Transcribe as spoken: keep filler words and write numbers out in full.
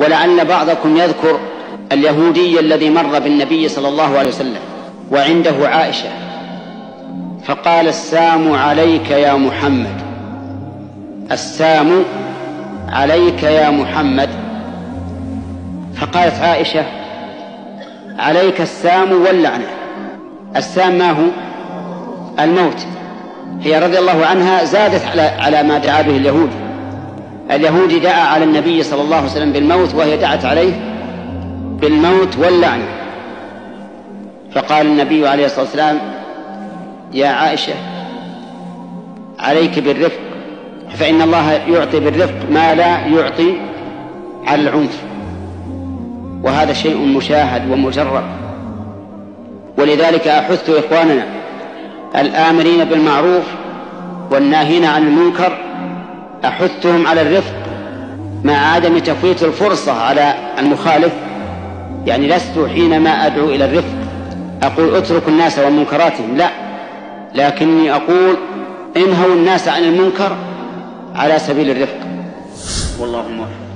ولعل بعضكم يذكر اليهودي الذي مر بالنبي صلى الله عليه وسلم وعنده عائشة، فقال: السام عليك يا محمد، السام عليك يا محمد. فقالت عائشة: عليك السام واللعنة. السام ما هو؟ الموت. هي رضي الله عنها زادت على على ما دعا به اليهودي. اليهودي دعا على النبي صلى الله عليه وسلم بالموت، وهي دعت عليه بالموت واللعنة. فقال النبي عليه الصلاة والسلام: يا عائشة عليك بالرفق، فإن الله يعطي بالرفق ما لا يعطي على العنف، وهذا شيء مشاهد ومجرب. ولذلك أحث إخواننا الآمرين بالمعروف والناهين عن المنكر، أحثهم على الرفق مع عدم تفويت الفرصة على المخالف. يعني لست حينما أدعو إلى الرفق أقول اتركوا الناس ومنكراتهم، لا، لكني أقول انهوا الناس عن المنكر على سبيل الرفق. والله موفق.